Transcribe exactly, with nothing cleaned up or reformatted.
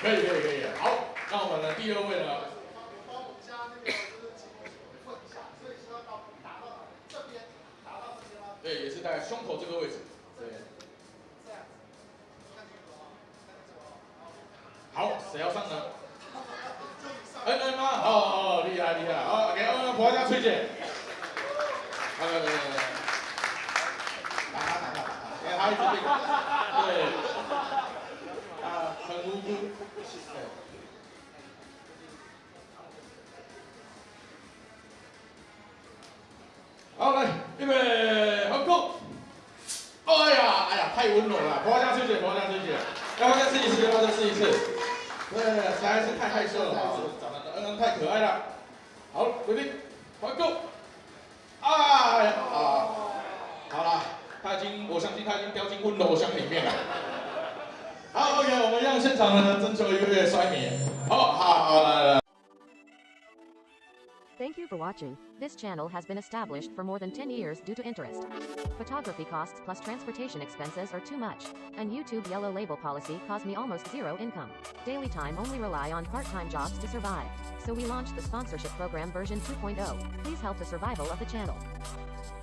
可以可以可以，好，那我们的第二位呢？ 帮我加那个就是几个混一下，所以是要到打到这边，打到这边吗？ 对，也是在胸口这个位置。对。 这样子，看清楚啊，看清楚啊。 好，谁要上呢？恩恩吗？哦哦，厉害厉害，好，给恩恩婆家崔姐。来来来来来，打他打他打他，给他一支对。对。啊，很无辜。对。好，来，预备，好，Go！ 哎呀，哎呀，太温柔了，婆家崔姐，婆家崔姐，要不要再试一次？要不要再试一次？对，实在是太害羞了，长得恩恩太可爱了。好，决定，好 Go！ 哎呀，啊，好了，他已经，我相信他已经掉进温柔乡里面了。好 ，OK， 我们让现场呢征求一位摔迷。好，好，好，来来。 Thank you for watching. This channel has been established for more than ten years due to interest. Photography costs plus transportation expenses are too much, and YouTube yellow label policy caused me almost zero income. Daily time only rely on part-time jobs to survive. So we launched the sponsorship program version two point oh. Please help the survival of the channel.